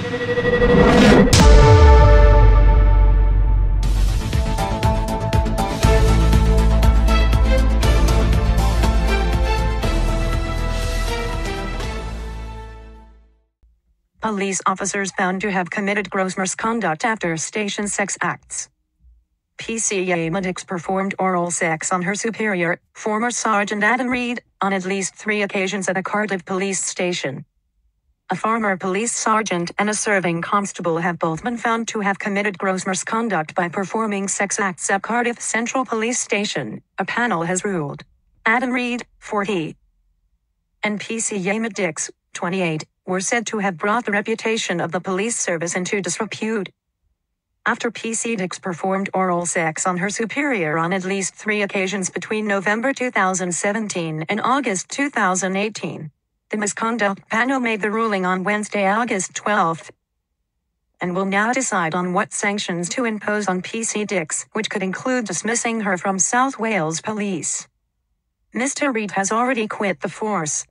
Police officers found to have committed gross misconduct after station sex acts. PCA medics performed oral sex on her superior, former Sergeant Adam Reed, on at least 3 occasions at a Cardiff police station. A former police sergeant and a serving constable have both been found to have committed gross misconduct by performing sex acts at Cardiff Central Police Station, a panel has ruled. Adam Reed, 40, and PCA medics, 28, were said to have brought the reputation of the police service into disrepute. After PCDix performed oral sex on her superior on at least 3 occasions between November 2017 and August 2018, the misconduct panel made the ruling on Wednesday, August 12, and will now decide on what sanctions to impose on PCDix, which could include dismissing her from South Wales Police. Mr. Reed has already quit the force.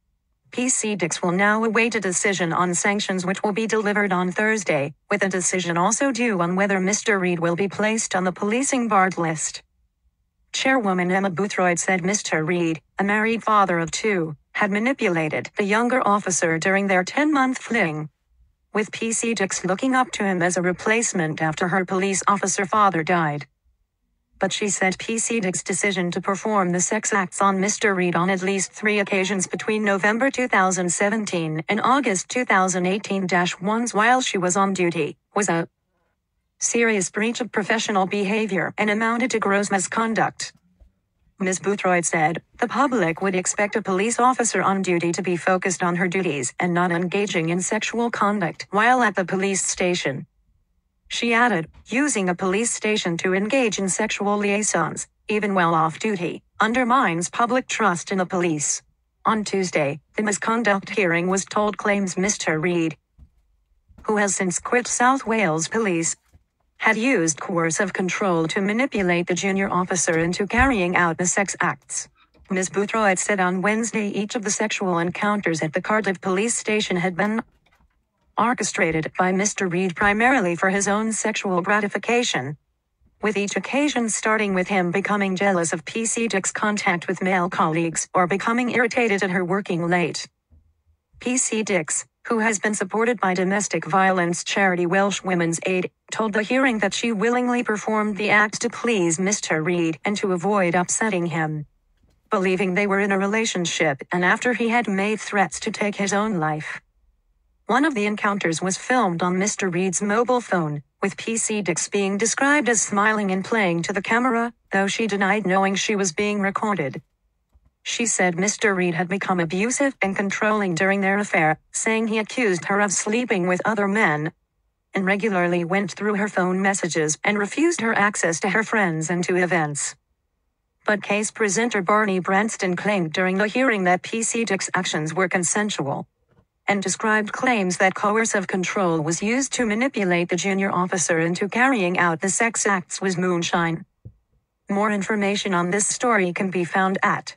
PCDix will now await a decision on sanctions which will be delivered on Thursday, with a decision also due on whether Mr. Reed will be placed on the policing barred list. Chairwoman Emma Boothroyd said Mr. Reed, a married father of 2, had manipulated the younger officer during their 10-month fling, with PCDix looking up to him as a replacement after her police officer father died. But she said PCDix's decision to perform the sex acts on Mr. Reed on at least 3 occasions between November 2017 and August 2018-1 while she was on duty was a serious breach of professional behavior and amounted to gross misconduct. Ms. Boothroyd said, the public would expect a police officer on duty to be focused on her duties and not engaging in sexual conduct while at the police station. She added, using a police station to engage in sexual liaisons, even while off duty, undermines public trust in the police. On Tuesday, the misconduct hearing was told claims Mr. Reed, who has since quit South Wales Police, had used coercive control to manipulate the junior officer into carrying out the sex acts. Ms. Boothroyd said on Wednesday each of the sexual encounters at the Cardiff police station had been orchestrated by Mr. Reed primarily for his own sexual gratification, with each occasion starting with him becoming jealous of PCDix's contact with male colleagues or becoming irritated at her working late. PCDix, who has been supported by domestic violence charity Welsh Women's Aid, told the hearing that she willingly performed the act to please Mr. Reed and to avoid upsetting him, believing they were in a relationship and after he had made threats to take his own life. One of the encounters was filmed on Mr. Reed's mobile phone, with PCDix being described as smiling and playing to the camera, though she denied knowing she was being recorded. She said Mr. Reed had become abusive and controlling during their affair, saying he accused her of sleeping with other men, and regularly went through her phone messages and refused her access to her friends and to events. But case presenter Barney Branston claimed during the hearing that PCDix's actions were consensual, and described claims that coercive control was used to manipulate the junior officer into carrying out the sex acts was moonshine. More information on this story can be found at